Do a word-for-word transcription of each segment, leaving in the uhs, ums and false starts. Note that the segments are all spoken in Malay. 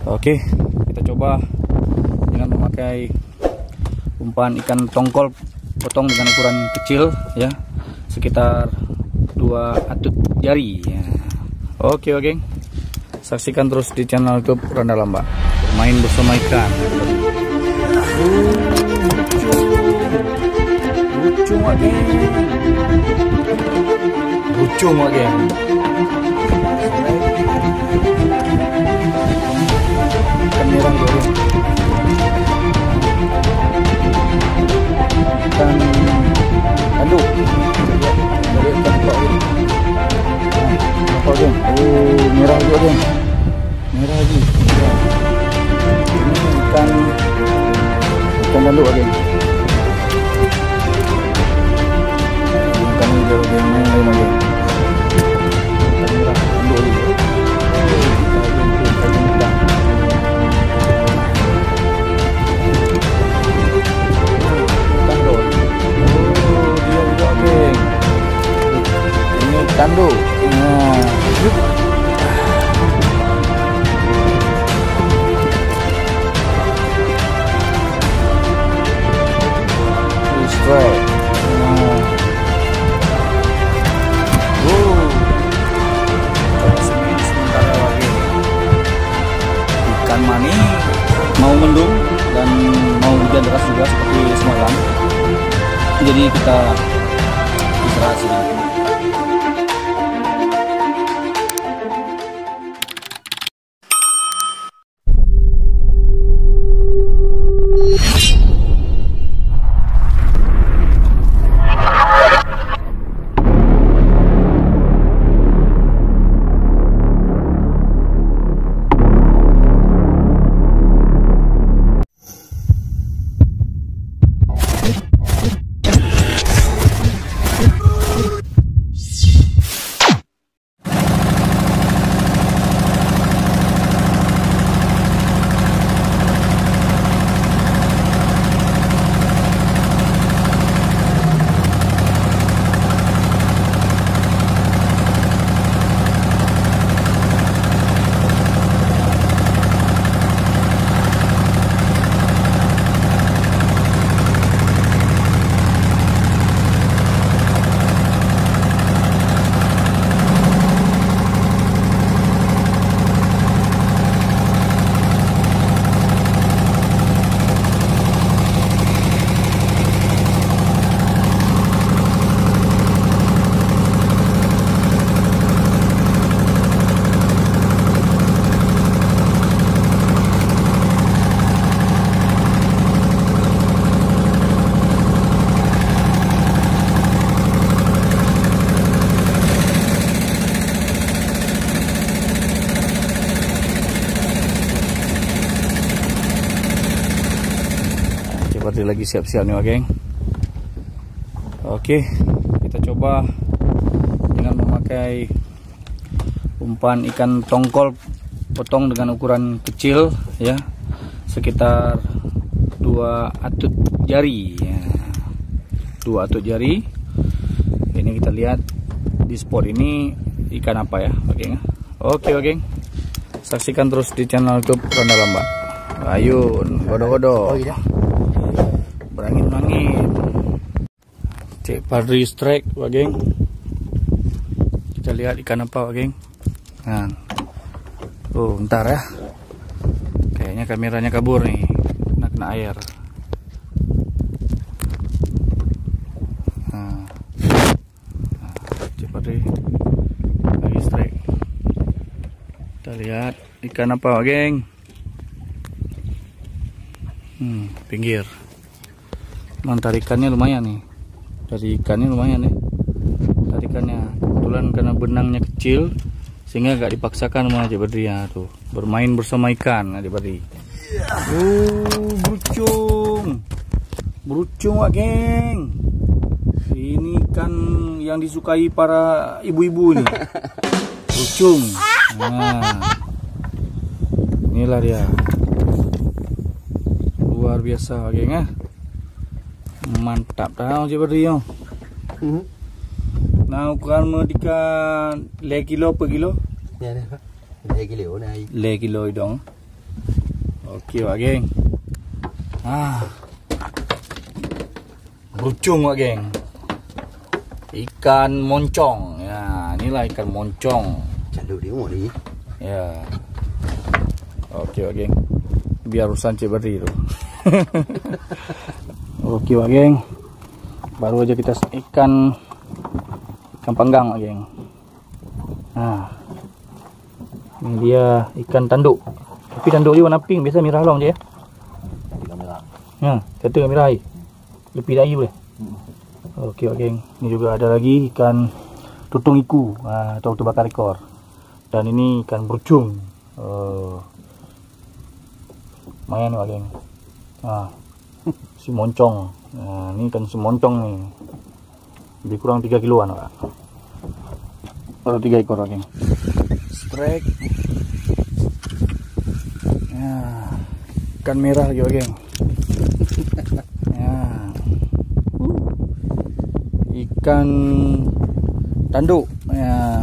Oke, kita coba dengan memakai umpan ikan tongkol potong dengan ukuran kecil ya, sekitar dua atut jari ya. Oke oke, saksikan terus di channel YouTube Randa Lamba, bermain bersama ikan. Uh, lucu, lucu lagi, lucu lagi. Ikan merah goreng, ikan tandu, dari ikan tok ini. Apa geng? Oh, merah juga geng, merah lagi. Ini ikan ikan tandu geng. Ikan hijau geng, yang lain geng. Ikan merah tandu lagi. Tandu, nah, strike, nah, wow, sementara lagi ikan mani mau mendung dan mau hujan deras juga seperti semalam, jadi kita istirahat sini. Seperti lagi siap-siap nih geng. Oke, kita coba dengan memakai umpan ikan tongkol potong dengan ukuran kecil ya, sekitar dua atut jari ya. Dua atut jari. Ini kita lihat di spot ini ikan apa ya geng. Oke geng, saksikan terus di channel YouTube Randa Lamba. Ayun, godo-godo. Oh iya. Berangin-angin. Cek Padri strike geng. Kita lihat ikan apa geng. Nah. Oh, bentar ya. Kayaknya kameranya kabur nih. Kena kena air. Nah. Nah, Cek Padri lagi strike. Kita lihat ikan apa geng. Hmm, pinggir. Tarikannya lumayan nih, dari ikannya lumayan nih tarikannya. Kebetulan karena benangnya kecil sehingga gak dipaksakan sama Adik Badri ya, tuh bermain bersama ikan Adik Badri. Uh, brucung, brucung wak geng. Ini ikan yang disukai para ibu-ibu nih, brucung. Nah, inilah dia, luar biasa geng ya. Mantap tau je beri yo. Hmm. Nah, ukuran medikan le kilo per kilo? Ya dah. Le kilo naik. Le kilo dong. Oke Wak Geng. Ah, brucung Wak Geng. Ikan moncong. Ya, inilah ikan moncong. Candu dia mau ni. Ya. Oke Wak Geng. Biar urusan ciberi tu. Oke Wak Geng. Baru aja kita ikan ikan panggang Wak Geng. Nah, ini dia ikan tanduk. Tapi tanduk dia warna pink, biasa merah long je ya. Merah. Ya, kata merah air. Lebih dari boleh. Okey Wak Geng. Ini juga ada lagi ikan tutung iku, ha, atau tu bakar ekor. Dan ini ikan brucung. Uh, lumayan Wak Geng. Ha, si moncong. Ha, ini ikan si moncong ni. Lebih kurang tiga kiloan Wak. Baru tiga ekor Wak Geng. Strike. Ya, ikan merah lagi Wak Geng. Ya. Ikan tanduk. Ya.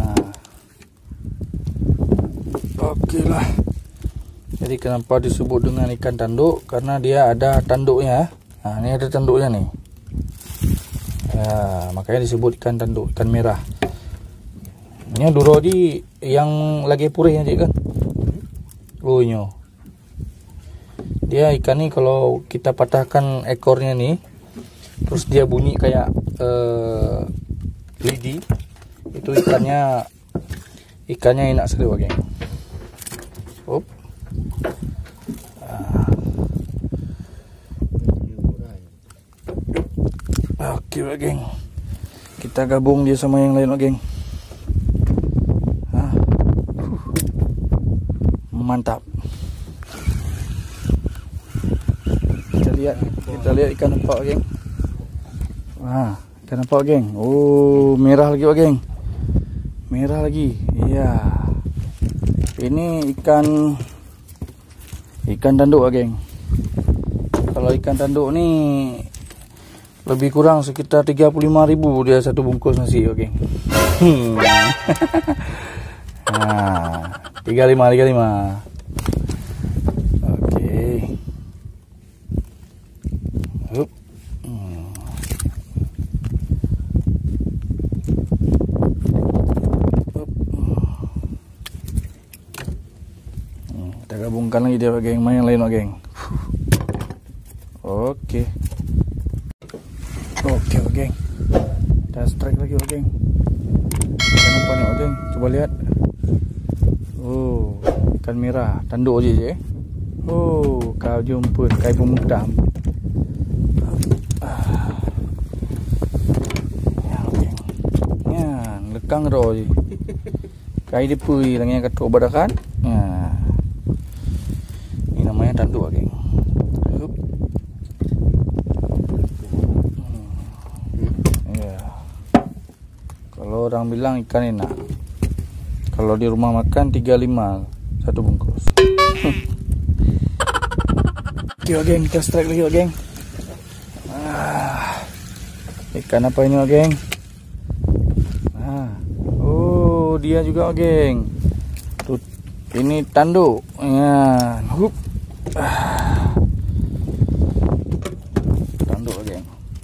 Okey lah. Jadi kenapa disebut dengan ikan tanduk? Karena dia ada tanduknya. Nah, ini ada tanduknya nih. Ya, makanya disebut ikan tanduk, ikan merah. Ini duro di yang lagi purih aja kan. Oh nyo. Dia ikan ni kalau kita patahkan ekornya nih, terus dia bunyi kayak uh, lidi, itu ikannya ikannya enak sekali Wak Geng. Hop. Ah. Oke Wak Geng. Kita gabung dia sama yang lain Wak Geng. Ah. Uh. Mantap. Kita lihat, kita lihat ikan apa Wak Geng. Wah, ikan apa Wak Geng? Oh, merah lagi Wak Geng. Merah lagi. Iya. Ini ikan ikan tanduk Wak Geng. Kalau ikan tanduk ni lebih kurang sekitar tiga puluh lima ribu dia satu bungkus nasi Wak Geng. Hmm. Nah, tiga puluh lima tiga puluh lima. Kita gabungkan lagi dia Wak Geng, main yang lain Wak Geng. Oke. Oke Wak Geng. Kita strike lagi Wak Geng. Ikan apa nih Wak Geng? Coba lihat. Oh, ikan merah, tanduk aja je. Oh, kau jumpa kai pemudam. Ah. Ya Wak Geng. Ya, lekang ro je. Kai dipui lang yang kata obat kan? Ya. Namanya tanduk Wak Geng. Hmm. Ya. Kalau orang bilang ikan enak. Kalau di rumah makan tiga puluh lima satu bungkus. Oke Wak Geng, kita strike lagi Wak Geng. Ah. Ikan apa ini Wak Geng? Ah. Oh, dia juga Wak Geng. Tuh, ini tanduk. Ya, hup. Ah. Tanduk Wak Geng.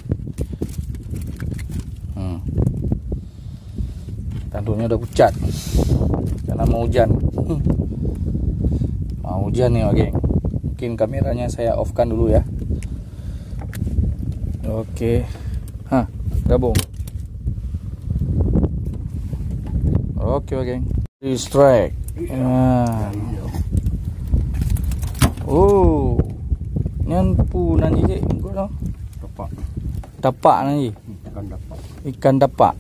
Hmm. Tanduknya udah pucat karena mau hujan. Hmm. Mau hujan nih Wak Geng. Mungkin kameranya saya off kan dulu ya. Oke. Hah, gabung. Oke Wak Geng. Di strike. Ya. Oh, nyanpu nanti je, engkau no? Tapak. Tapak nanti. Ikan tapak. Ikan tapak.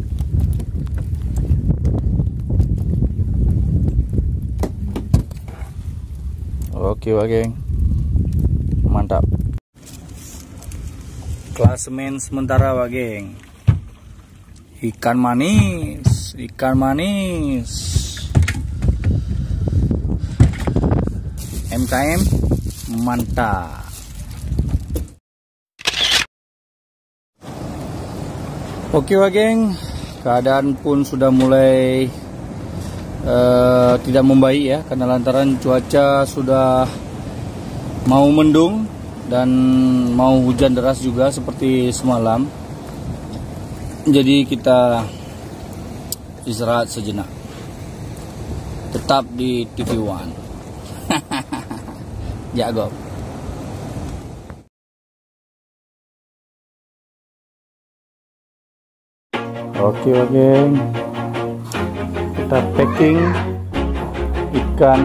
Oke Wak Geng. Mantap. Klasemen sementara Wak Geng. Ikan manis, ikan manis. M K M mantap. Oke Wak Geng, keadaan pun sudah mulai uh, tidak membaik ya, karena lantaran cuaca sudah mau mendung dan mau hujan deras juga seperti semalam. Jadi kita istirahat sejenak. Tetap di T V One. Jago. Oke oke, kita packing ikan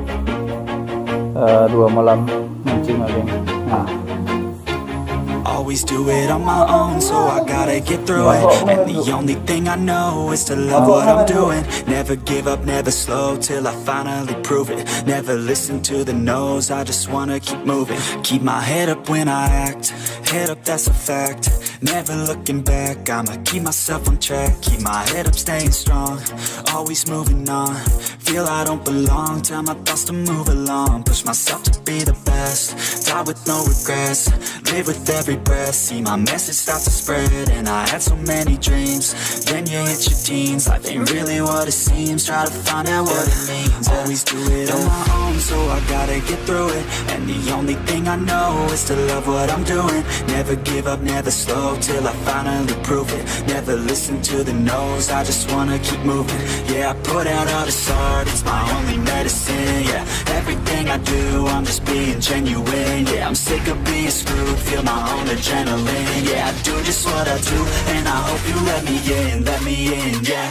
uh, dua malam mancing lagi. Nah. Always do it on my own, so I gotta get through it. And the only thing I know is to love what I'm doing. Never give up, never slow, till I finally prove it. Never listen to the no's, I just wanna keep moving. Keep my head up when I act, head up, that's a fact. Never looking back, I'ma keep myself on track. Keep my head up, staying strong, always moving on. Feel I don't belong, tell my thoughts to move along. Push myself to be the best, die with no regrets. Live with every breath, see my message start to spread. And I had so many dreams, then you hit your teens. Life ain't really what it seems, try to find out what it means. Always do it on my own, so I gotta get through it. And the only thing I know is to love what I'm doing. Never give up, never slow, till I finally prove it. Never listen to the no's, I just wanna keep moving. Yeah, I put out all this art, it's my only medicine. Yeah, everything I do, I'm just being genuine. Yeah, I'm sick of being screwed, feel my own adrenaline. Yeah, I do just what I do, and I hope you let me in, let me in, yeah.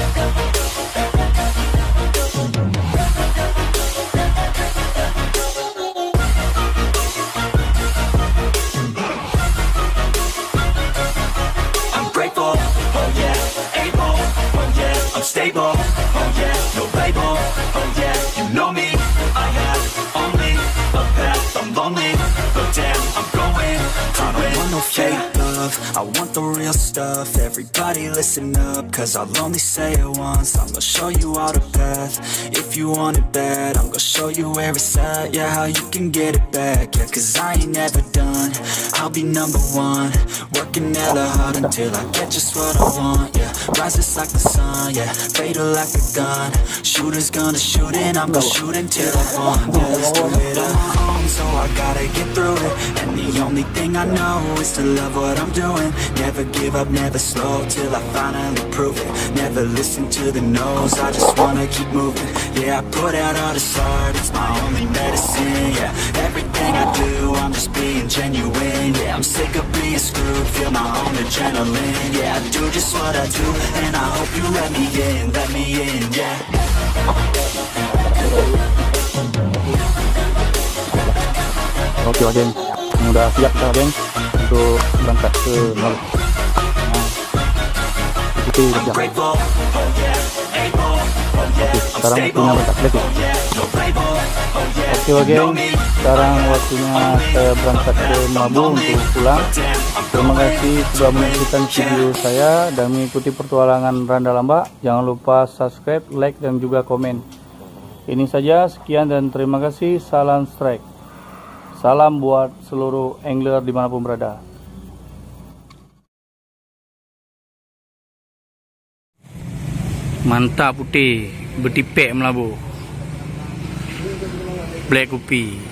Stable, oh yeah, no label, oh yeah, you know me. I have only a path, I'm lonely, but damn, I'm going to I don't want no fake love, I want the real stuff. Everybody listen up, cause I'll only say it once. I'm gonna show you all the path, if you want it bad. I'm gonna show you where it's at, yeah, how you can get it back. Yeah, cause I ain't never done, I'll be number one. Working hella hard until I get just what I want, yeah. Rises like the sun, yeah, fatal like a gun. Shooter's gonna shoot and I'm gonna shoot until I want. Yeah, let's do it on my own, so I gotta get through it. And the only thing I know is to love what I'm doing. Never give up, never slow, till I finally prove it. Never listen to the no's, I just wanna keep moving. Yeah, I put out all this art, it's my only medicine. Yeah, everything I do, I'm just being genuine. Yeah, I'm sick of being screwed, feel my own adrenaline. Yeah, I do just what I do, and I hope you let me in, let me in, yeah. Oke lah geng, udah siap kita geng untuk berangkat ke Maluku. Nah, ikuti kerja. Oke, sekarang waktunya berangkat lagi. Oke lah geng, sekarang waktunya saya berangkat ke Maluku untuk pulang. Terima kasih sudah menyaksikan video saya dan mengikuti petualangan Randa Lamba. Jangan lupa subscribe, like, dan juga komen. Ini saja, sekian dan terima kasih. Salam strike. Salam buat seluruh angler dimanapun berada. Mantap putih, betipek melabuh. Black Upi.